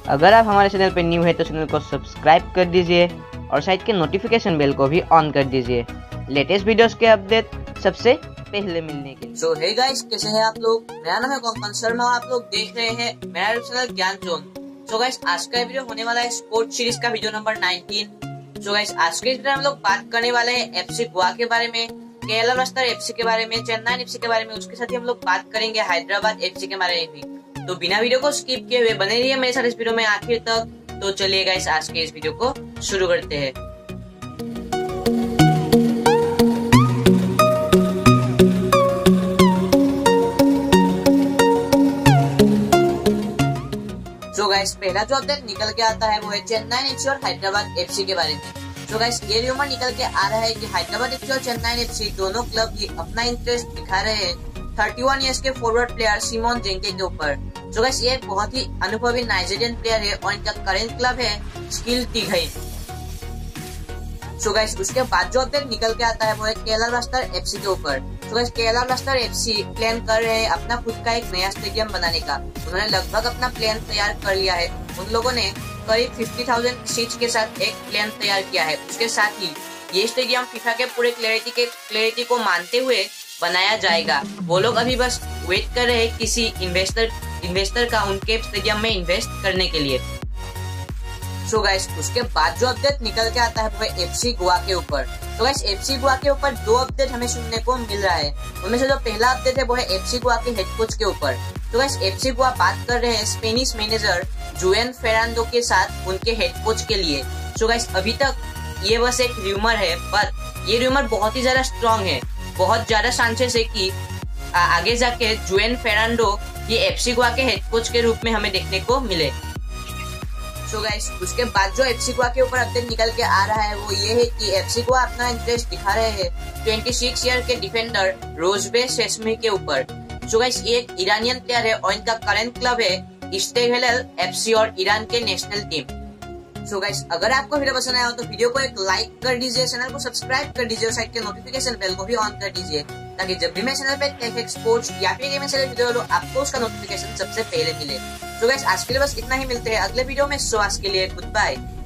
अगर आप हमारे चैनल पर न्यू है तो चैनल को सब्सक्राइब कर दीजिए और साइड के नोटिफिकेशन बेल को भी ऑन कर दीजिए लेटेस्ट वीडियोस के अपडेट सबसे पहले मिलने के लिए। सो हे गाइस, कैसे हैं आप लोग? मेरा नाम है कंकन शर्मा, आप लोग देख रहे हैं मेरा चैनल ज्ञान जोन। सो गाइस, आज का वीडियो होने वाला है स्पोर्ट्स सीरीज का वीडियो नंबर 19। सो गाइस, आज के वीडियो में हम लोग बात करने वाले हैं एफसी गोवा के बारे में, केरला ब्लास्टर एफसी के बारे में, चेन्नई एफसी के बारे में। उसके साथ ही हम लोग बात करेंगे हैदराबाद एफसी के बारे में भी। तो बिना वीडियो को स्किप किए हुए बने रहिए मेरे साथ इस वीडियो में आखिर तक। तो चलिए गाइस, आज के इस वीडियो को शुरू करते हैं। तो गाइस, पहला जो अपडेट निकल के आता है वो है चेन्नई एफसी और हैदराबाद एफसी के बारे में। तो गाइस, ये रूमर निकल के आ रहा है कि हैदराबाद एफसी और चेन्नई एफसी दोनों क्लब ये अपना इंटरेस्ट दिखा रहे हैं 31 इयर्स के फॉरवर्ड प्लेयर सिमोन जेंके के ऊपर। तो गाइस, ये एक बहुत ही अनुभवी नाइजीरियन प्लेयर है और इनका करेंट क्लब है स्किल टिघई। सो गाइस, उसके बाद जो अपडेट निकल के आता है वो है केरला ब्लास्टर एफसी के ऊपर। तो guys, Kerala blaster FC plan कर रहे हैं अपना खुद का एक नया स्टेडियम बनाने का। उन्होंने लगभग अपना प्लान तैयार कर लिया है। उन लोगों ने करीब 50,000 सीट्स के साथ एक प्लान तैयार किया है। उसके साथ ही ये स्टेडियम फीफा के पूरे क्लैरिटी को मानते हुए बनाया जाएगा। वो लोग अभी बस वेट कर रहे हैं किसी इन्वेस्टर का उनके स्टेडियम में इन्वेस्ट करने के लिए। सो गाइस, उसके बाद जो अपडेट निकल के आता है वो है एफसी गोवा के ऊपर। तो गाइस, एफसी गोवा के ऊपर दो अपडेट हमें सुनने को मिल रहा है। उनमें से जो पहला अपडेट है वो है एफसी गोवा के हेड कोच के ऊपर। तो गाइस, एफसी गोवा बात कर रहे हैं स्पेनिश मैनेजर जुएन फेरांडो के साथ उनके हेड कोच के लिए। सो गाइस, अभी तक ये बस एक र्यूमर है, पर ये र्यूमर बहुत ही ज्यादा स्ट्रॉन्ग है। बहुत ज्यादा चांसेस है कि आगे जाके जुएन फेरांडो ये एफसी गोवा के हेड कोच के रूप में हमें देखने को मिले। सो गाइस, उसके बाद जो एफसी गोवा के ऊपर अपडेट निकल के आ रहा है वो ये है कि एफसी गोवा अपना इंटरेस्ट दिखा रहे हैं 26 ईयर के डिफेंडर रोजबे शेस्मी के ऊपर। सो गाइस, ये एक ईरानियन प्लेयर है और इनका करंट क्लब है इस्तेगल एफसी और ईरान के नेशनल टीम। सो गाइस, अगर आपको वीडियो पसंद आया हो तो वीडियो को एक लाइक कर दीजिए, चैनल को सब्सक्राइब कर दीजिए और साइड के नोटिफिकेशन बेल को भी ऑन कर दीजिए ताकि जब भी मैं चैनल पे टेक स्पोर्ट्स या फिर गेमिंग से वीडियो लो आपको उसका नोटिफिकेशन सबसे पहले मिले। तो गाइस, आज के लिए बस इतना ही। मिलते हैं अगले वीडियो में। सो आज के लिए गुड बाय।